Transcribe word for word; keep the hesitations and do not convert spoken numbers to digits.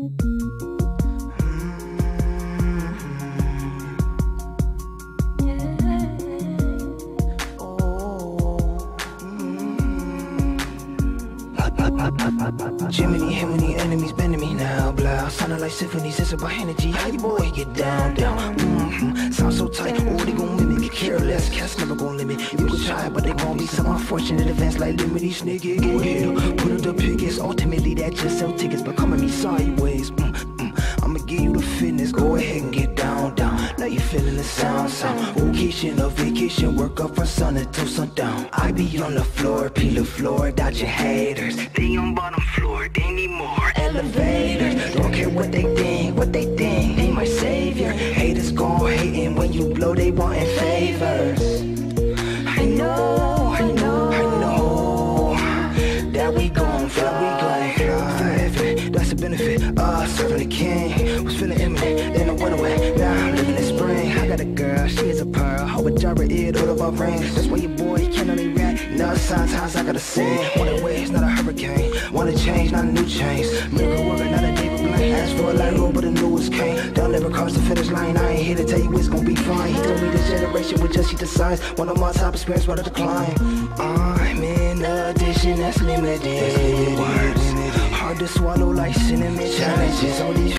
Jiminy, Himiny, enemies bending me now, blah. Sounding like symphonies, it's about energy. How you boy get down, down? Mm-hmm. Sound so tight, oh, they gon' mimic. Careless, cats never gon' limit. You can try, but they gon' be some unfortunate events like limity, sneaky. Go ahead, put up the pickets. Ultimately, that just sell tickets, but coming me sideways. Mm-hmm. I'ma give you the fitness, go ahead and get down, down. Now you feeling the sound, sound. Vocation or vacation, work up from sun until sundown. I be on the floor, peel the floor, dodging haters. They on bottom floor, they need more elevators. Don't care what they think, what they think, they my savior. Haters gon' hatin' when you blow, they wantin' favors. I know, I know, I know that we gon' fly, we gon' fly. Forever, that's the benefit. Uh, serving the king was feeling imminent, then I went away. Now I'm living in spring. I got a girl, she is a pearl. Hope a jar of ear, all of our rings. That's why your boy he can't only rap. Now sometimes I gotta sing. One waves, not a hurricane. Wanna change, not a new change. Miracle worker, not a David Blaine. Ask for a light road, but the newest came. Don't ever cross the finish line. I ain't here to tell you it's gonna be fine. He told me this generation would just see the signs. One of my top experience, what to decline. I'm in addition, that's limited. Words hard to swallow like cinnamon challenges. All these